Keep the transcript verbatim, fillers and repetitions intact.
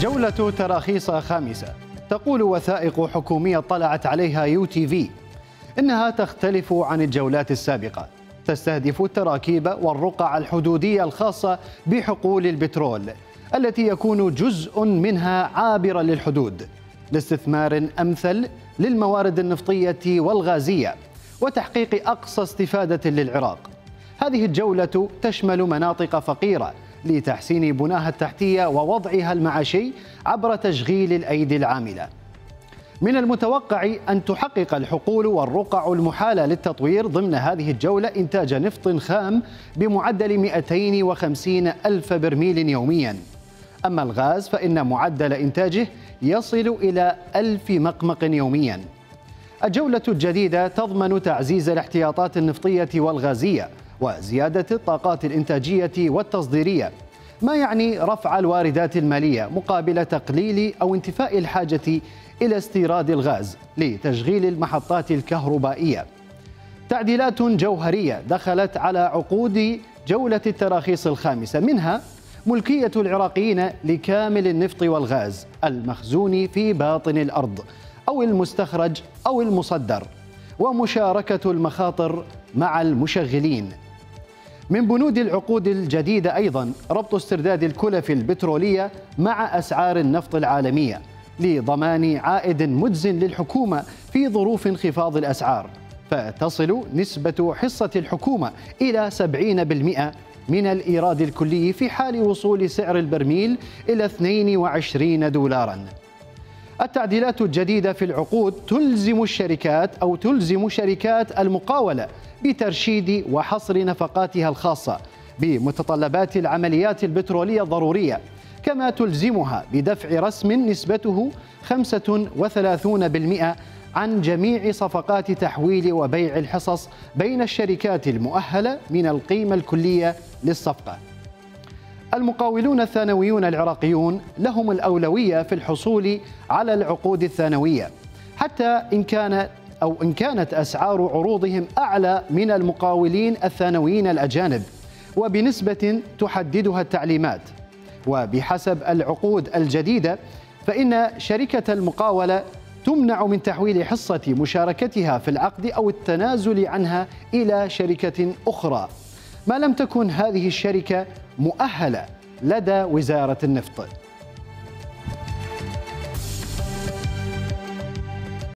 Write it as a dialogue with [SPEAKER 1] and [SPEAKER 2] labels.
[SPEAKER 1] جولة تراخيص خامسة. تقول وثائق حكومية طلعت عليها يو تي في إنها تختلف عن الجولات السابقة، تستهدف التراكيب والرقع الحدودية الخاصة بحقول البترول التي يكون جزء منها عابرا للحدود لاستثمار أمثل للموارد النفطية والغازية وتحقيق أقصى استفادة للعراق. هذه الجولة تشمل مناطق فقيرة لتحسين بناها التحتية ووضعها المعاشي عبر تشغيل الأيدي العاملة. من المتوقع أن تحقق الحقول والرقع المحالة للتطوير ضمن هذه الجولة إنتاج نفط خام بمعدل مئتين وخمسين ألف برميل يومياً. أما الغاز فإن معدل إنتاجه يصل إلى ألف مقمق يومياً. الجولة الجديدة تضمن تعزيز الاحتياطات النفطية والغازية وزيادة الطاقات الإنتاجية والتصديرية، ما يعني رفع الواردات المالية مقابل تقليل أو انتفاء الحاجة إلى استيراد الغاز لتشغيل المحطات الكهربائية. تعديلات جوهرية دخلت على عقود جولة التراخيص الخامسة، منها ملكية العراقيين لكامل النفط والغاز المخزون في باطن الأرض أو المستخرج أو المصدر، ومشاركة المخاطر مع المشغلين. من بنود العقود الجديدة أيضا ربط استرداد الكلف البترولية مع أسعار النفط العالمية لضمان عائد مجزٍ للحكومة في ظروف انخفاض الأسعار، فتصل نسبة حصة الحكومة إلى سبعين بالمئة من الإيراد الكلي في حال وصول سعر البرميل إلى اثنين وعشرين دولاراً. التعديلات الجديدة في العقود تلزم الشركات أو تلزم شركات المقاولة بترشيد وحصر نفقاتها الخاصة بمتطلبات العمليات البترولية الضرورية، كما تلزمها بدفع رسم نسبته خمسة وثلاثين بالمئة عن جميع صفقات تحويل وبيع الحصص بين الشركات المؤهلة من القيمة الكلية للصفقة. المقاولون الثانويون العراقيون لهم الأولوية في الحصول على العقود الثانوية، حتى إن كان أو إن كانت أسعار عروضهم أعلى من المقاولين الثانويين الأجانب وبنسبة تحددها التعليمات. وبحسب العقود الجديدة فإن شركة المقاولة تمنع من تحويل حصة مشاركتها في العقد أو التنازل عنها إلى شركة أخرى ما لم تكن هذه الشركة مؤهلة لدى وزارة النفط.